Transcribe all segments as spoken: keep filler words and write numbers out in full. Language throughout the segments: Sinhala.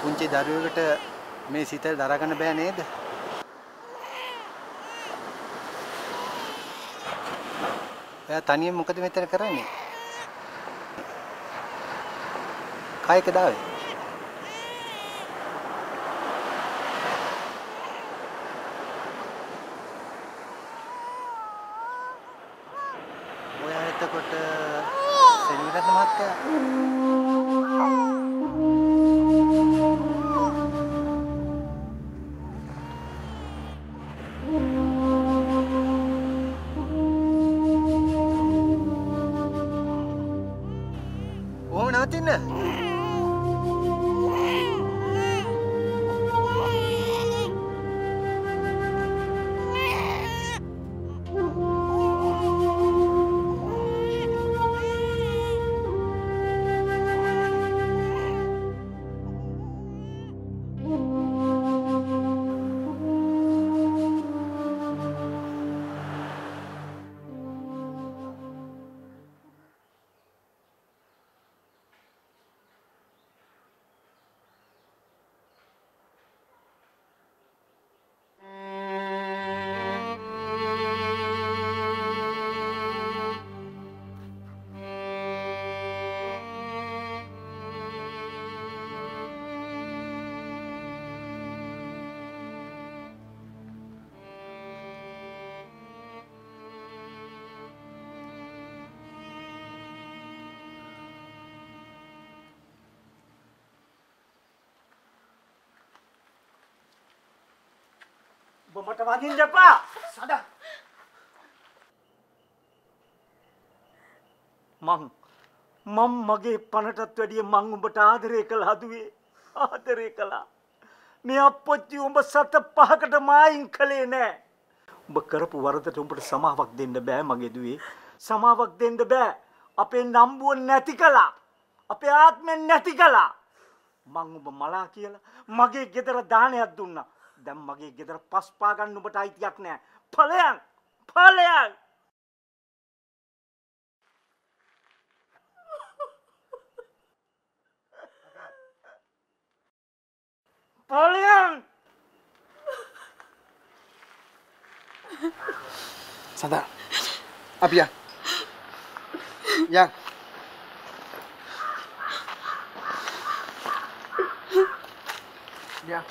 පුංචි දරුවෙකුට මේ සිත දරා ගන්න බෑ නේද? එයා තනියම මොකද මෙතන කරන්නේ? කායක දාවේ? ඔයා එතකොට සෙනවිරත්න මහත්තයා ඔහොම නවතින්න. මට වදින්න එපා. සදා. මං මම මගේ පණටත් වැඩිය මං උඹට ආදරය කළා දුවේ. ආදරය කළා. මේ අප්පච්චි උඹ සත පහකට මායින් කළේ නෑ. උඹ කරපු වරදට උඹට සමාවක් දෙන්න බෑ මගේ දුවේ. සමාවක් දෙන්න බෑ. අපේ නම්බුව නැති කළා. අපේ ආත්මෙන් නැති කළා. මං උඹ මලා කියලා මගේ ගෙදර දානයක් දුන්නා. දැන් මගේ ගෙදර පස් පා ගන්න ඔබට අයිතියක් නැහැ. ඵලයන් ඵලයන් ඵලයන් සදා අපි යා යා යා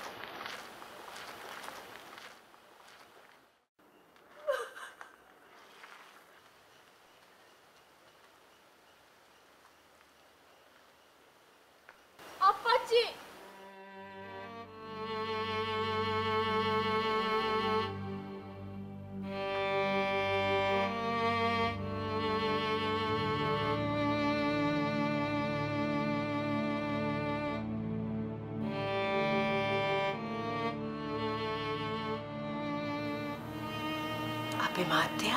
අපේ මාත්‍යා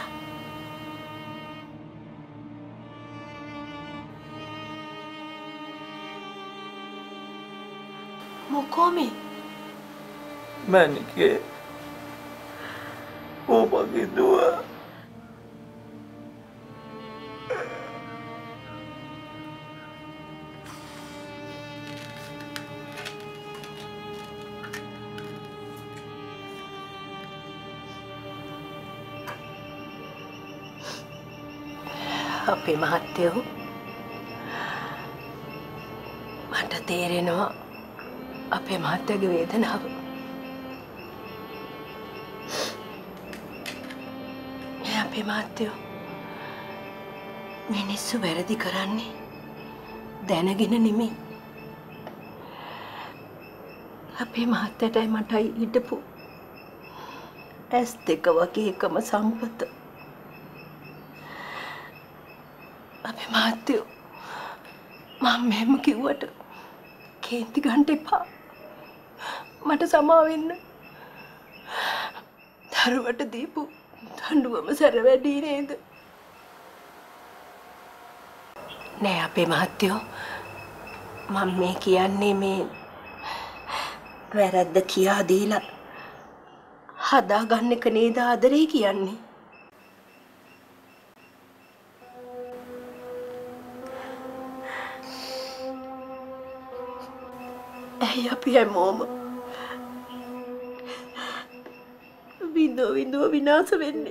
මොකෝමේ මැනිකේ ඔබගේ දුව අපේ මහත්තයෝ මට තේරෙනවා අපේ මහත්තයාගේ වේදනාව. අපේ මහත්තයෝ මිනිස්සු වැරදි කරන්නේ දැනගෙන නෙමෙයි. අපේ මහත්තයටයි මටයි හිටපු ඇස් දෙක වගේ එකම සම්පත. අපේ මහත්තයෝ මම මෙහෙම කිව්වට කේන්ති ගන්න එපා. මට සමා වෙන්න. දරුවට දීපු දඬුවම සැර වැඩි නේද? නෑ අපේ මහත්තයෝ මම මේ කියන්නේ මේ වැරද්ද කියා දීලා හදාගන්න එක නේද ආදරේ කියන්නේ. ඇයි අපි හැමෝම විඳෝ විඳෝ විනාශ වෙන්නේ?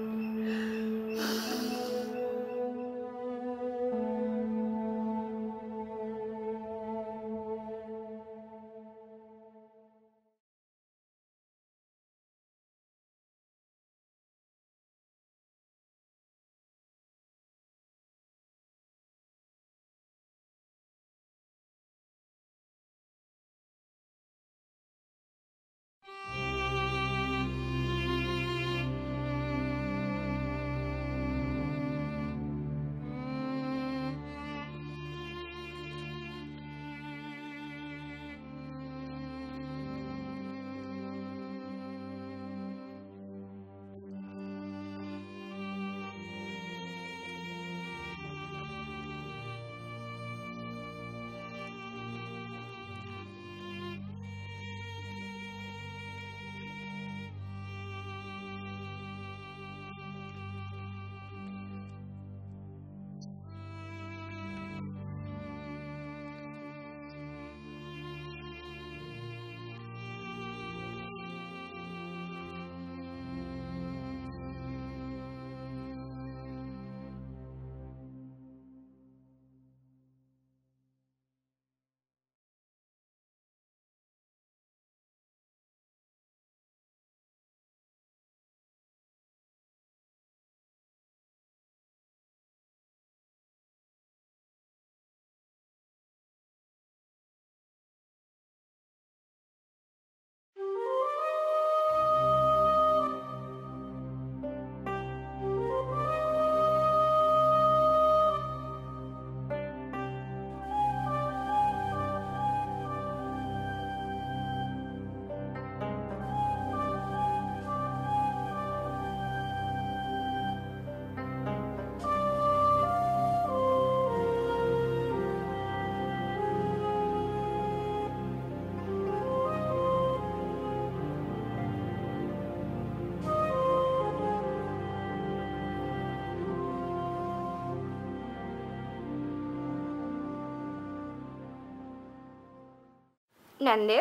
නැන්දේ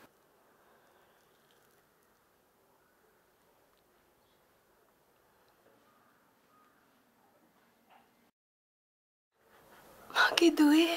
මගේ දුවේ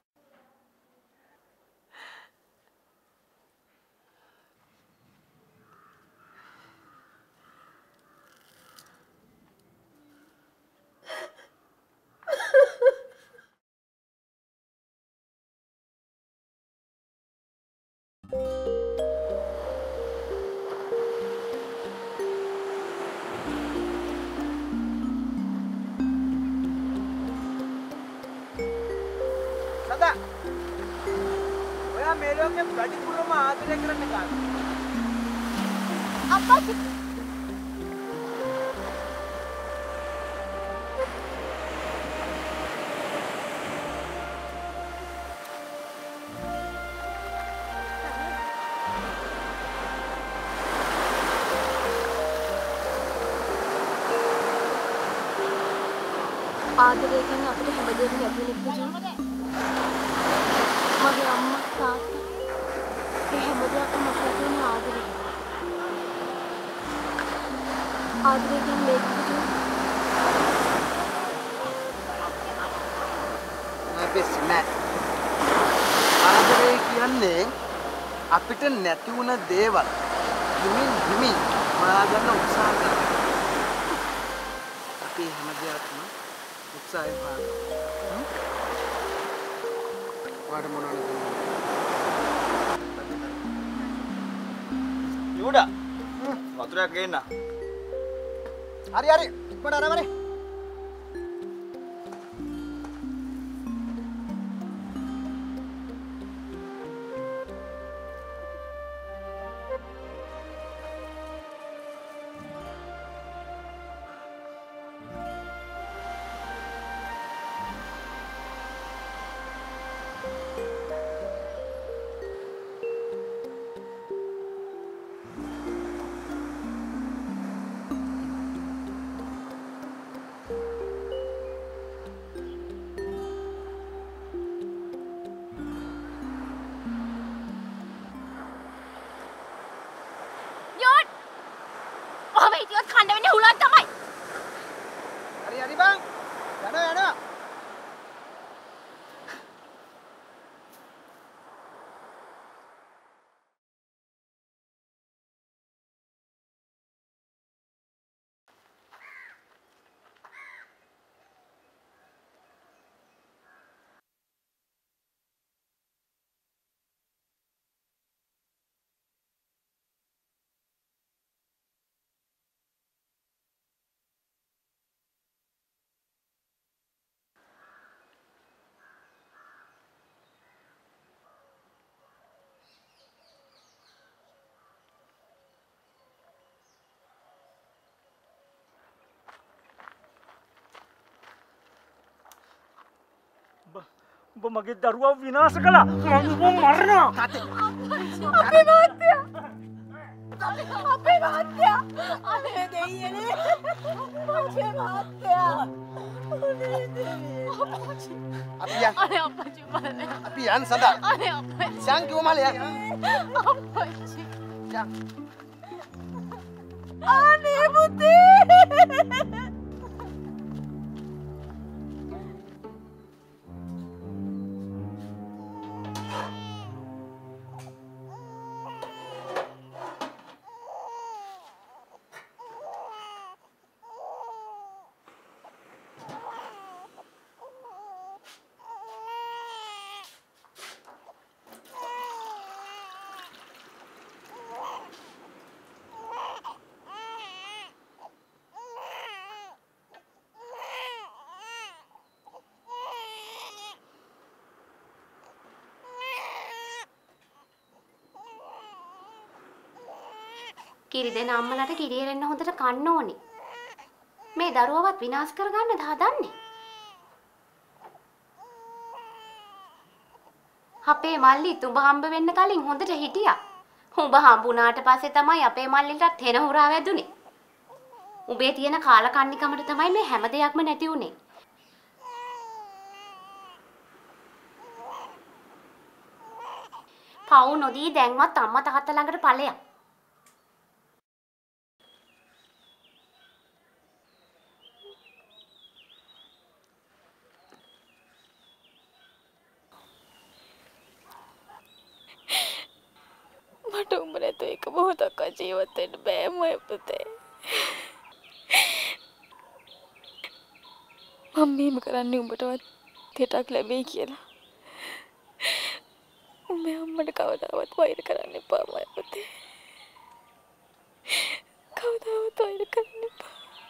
සදා ඔයා මේ ලෝකේ වැඩිපුරම ආදරය කරන්න කාද? අප්පච්චි ආදරය කියන්නේ අපිට හැමදේම ලැබෙන එක ජී. මගේ අම්මා තාත්තා ඒ හැමදේම මට ලැබෙන ආදරය. ආදරය කියන්නේ මේක ජී. නැපෙස් නෑ. ආදරය කියන්නේ අපිට නැති වුණ දේවල් හිමින් හිමින් හොයාගන්න උත්සාහ කරනවා. අපි හැමදේම උත්සාහයෙන් හොයාගන්නවා. වාට මොනවද යෝඩා වතුරක් ගේන්න. හරි හරි ඉක්මනට අරවනේ. උඹ මගේ දරුවා විනාශ කළා. මම උඹව මරනවා. තාත්තේ. අපේ මහත්තයා. අපේ මහත්තයා. අනේ දෙයියනේ. අපේ මහත්තයා. අනේ දෙයියනේ. අපි යන්. අනේ අප්පච්චි බලන්න. අපි යන් සදා. අනේ අප්පච්චි. යන් කිව්ව මලේ යන්. අප්පච්චි. යන්. අනේ පුතේ. කිරි දෙන අම්මලාට කිරි එරෙන්න හොඳට කන්න ඕනේ. මේ දරුවවත් විනාශ කරගන්නද හදන්නේ? අපේ මල්ලිත් උඹ හම්බ වෙන්න කලින් හොඳට හිටියා. උඹ හම්බුණාට පස්සේ තමයි අපේ මල්ලිටත් හෙන හුරා වැදුනේ. උඹේ තියෙන කාලකන්නිකමට තමයි මේ හැම දෙයක්ම නැති උනේ. පව් නොදී දැන්වත් අම්මා තාත්තා ළඟට ඵලයක්. මට උඹ නැතුව එක මොහොතක් ජීවත් වෙන්න බෑ මගේ පුතේ. මම මේම කරන්නේ උඹටවත් දෙටක් ලැබෙයි කියලා. උඹේ අම්මට කවදාවත් වෛර කරන්න එපා මගේ පුතේ. කවදාවත් වෛර කරන්න එපා.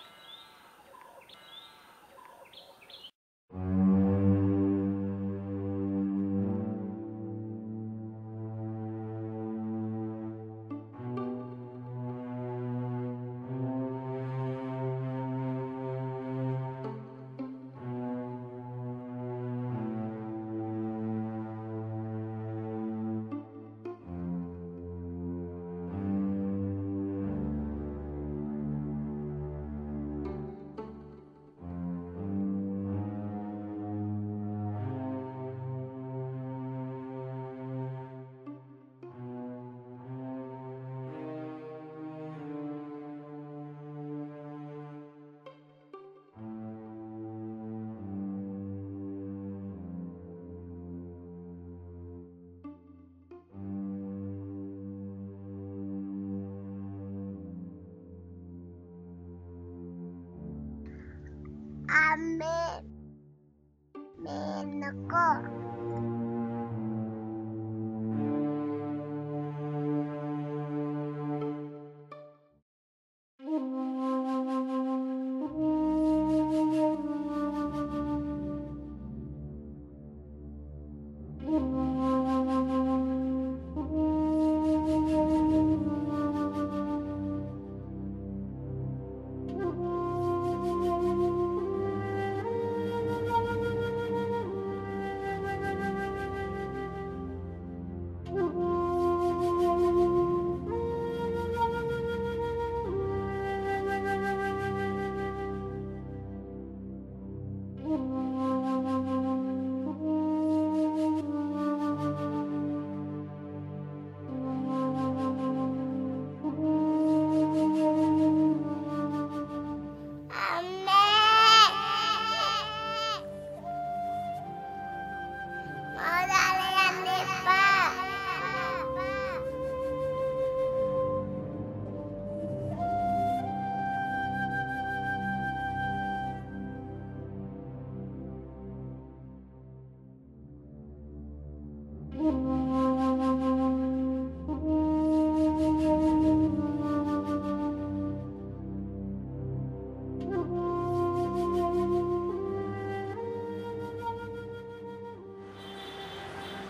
Amin. Meneko.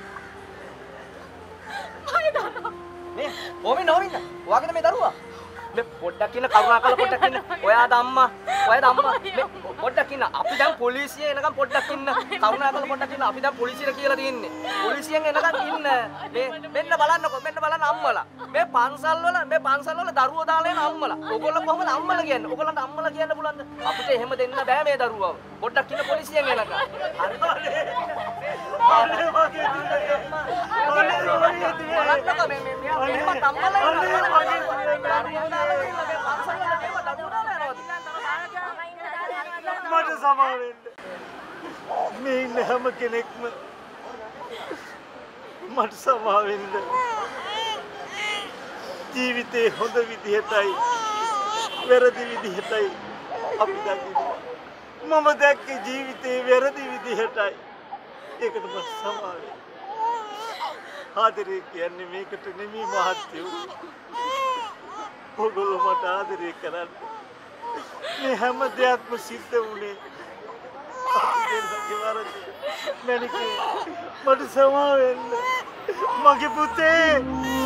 ඕමි නෝමින්න. ඔයාගේද මේ දරුවා? මේ පොඩ්ඩක් ඉන්න කරුණාකරලා පොඩ්ඩක් ඉන්න. ඔයාද අම්මා? ඔයාද අම්මා? මේ පොඩ්ඩක් ඉන්න. අපි දැන් පොලිසිය එනකම් පොඩ්ඩක් ඉන්න. කරුණාකරලා පොඩ්ඩක් ඉන්න. අපි දැන් පොලිසියට කියලා තියෙන්නේ. පොලිසියෙන් එනකම් ඉන්න. මේ මෙන්න බලන්නකො. මෙන්න බලන්න අම්මලා. මේ පන්සල් වල මේ පන්සල් වල දරුවෝ දාලා එන අම්මලා. ඕගොල්ලෝ කොහොමද අම්මලා කියන්නේ? ඕගොල්ලන්ට අම්මලා කියන්න පුළුවන්ද? අපිට එහෙම දෙන්න බෑ මේ දරුවව. පොඩ්ඩක් ඉන්න පොලිසියෙන් එනකම්. බලන්නකො මේ මේ මෙයා මෙහෙමත් අම්මලා මට සමා වෙන්න. මේ ඉන්න හැම කෙනෙක්ම මට සමා වෙන්න. ජීවිතේ හොඳ විදිහටයි වැරදි විදිහටයි අපි දකින්නේ. මම දැක්කේ ජීවිතේ වැරදි විදිහටයි. ඒකට මට සමා වෙන්න. ආදරේ කියන්නේ මේකට නෙමෙයි මහත්තයෝ. ඔයගොල්ලෝ මට ආදරේ කරන්නේ. මේ හැම දෙයක්ම සිද්ධ වුණේ අපි දෙන්නගේ වරද. මැනිකේ මට සමා වෙන්න. මගේ පුතේ